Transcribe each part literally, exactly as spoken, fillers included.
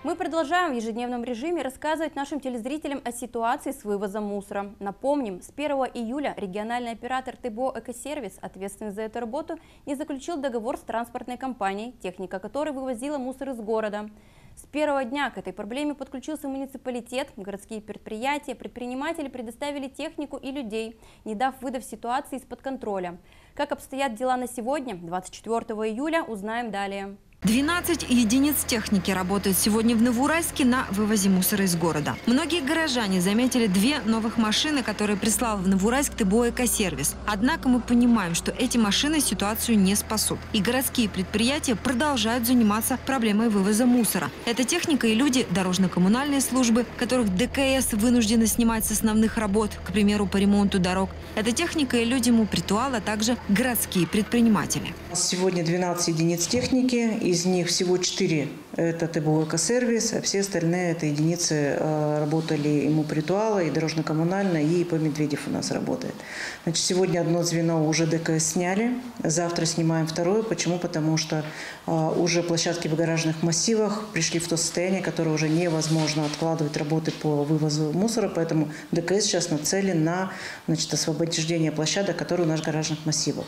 Мы продолжаем в ежедневном режиме рассказывать нашим телезрителям о ситуации с вывозом мусора. Напомним, с первого июля региональный оператор ТБО «Экосервис», ответственный за эту работу, не заключил договор с транспортной компанией, техника которой вывозила мусор из города. С первого дня к этой проблеме подключился муниципалитет, городские предприятия, предприниматели предоставили технику и людей, не дав выдав ситуации из-под контроля. Как обстоят дела на сегодня, двадцать четвёртого июля, узнаем далее. двенадцать единиц техники работают сегодня в Новоуральске на вывозе мусора из города. Многие горожане заметили две новых машины, которые прислал в Новоуральск ТБО «Экосервис». Однако мы понимаем, что эти машины ситуацию не спасут. И городские предприятия продолжают заниматься проблемой вывоза мусора. Это техника и люди, дорожно-коммунальные службы, которых ДКС вынуждены снимать с основных работ, к примеру, по ремонту дорог. Это техника и люди МУПритуал, а также городские предприниматели. Сегодня двенадцать единиц техники. Из них всего четыре – это ТБО «Экосервис», а все остальные – это единицы работали и МУПритуала, и дорожно-коммунально, и по Медведев у нас работает. Значит, сегодня одно звено уже ДКС сняли, завтра снимаем второе. Почему? Потому что уже площадки в гаражных массивах пришли в то состояние, которое уже невозможно откладывать работы по вывозу мусора, поэтому ДКС сейчас нацелен на, значит, освобождение площадок, которые у нас в гаражных массивах.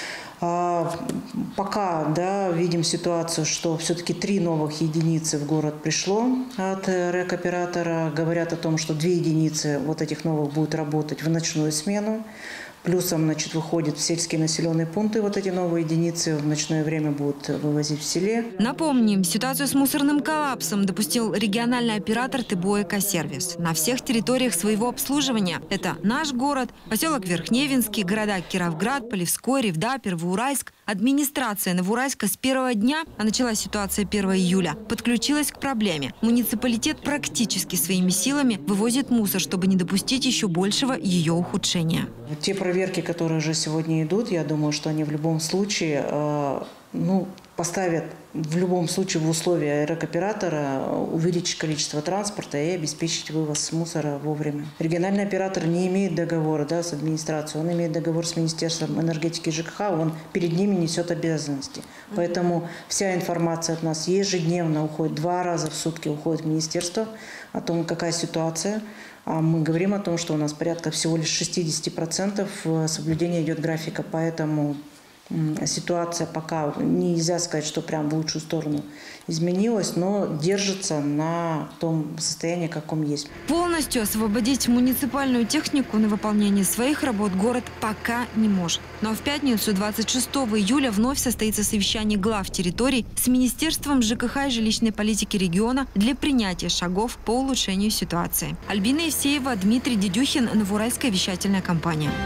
Пока, да, видим ситуацию, что все-таки три новых единицы в город пришло от рэк-оператора. Говорят о том, что две единицы вот этих новых будут работать в ночную смену. Плюсом, значит, выходят в сельские населенные пункты вот эти новые единицы. В ночное время будут вывозить в селе. Напомним, ситуацию с мусорным коллапсом допустил региональный оператор ТБО «Экосервис» на всех территориях своего обслуживания. Это наш город, поселок Верхневинский, города Кировград, Полевской, Ревда, Первоуральск. Администрация Новоуральска с первого дня, а началась ситуация первого июля, подключилась к проблеме. Муниципалитет практически своими силами вывозит мусор, чтобы не допустить еще большего ее ухудшения. Те проверки, которые уже сегодня идут, я думаю, что они в любом случае э, ну, поставят в любом случае в условия рэк-оператора увеличить количество транспорта и обеспечить вывоз мусора вовремя. Региональный оператор не имеет договора, да, с администрацией, он имеет договор с Министерством энергетики и ЖКХ, он перед ними несет обязанности. Поэтому вся информация от нас ежедневно уходит, два раза в сутки уходит в министерство о том, какая ситуация. А мы говорим о том, что у нас порядка всего лишь шестьдесят процентов соблюдения идет графика, поэтому ситуация пока нельзя сказать, что прям в лучшую сторону изменилась, но держится на том состоянии, каком есть. Полностью освободить муниципальную технику на выполнение своих работ город пока не может. Но в пятницу, двадцать шестого июля, вновь состоится совещание глав территорий с Министерством ЖКХ и жилищной политики региона для принятия шагов по улучшению ситуации. Альбина Евсеева, Дмитрий Дедюхин, Новоуральская вещательная компания.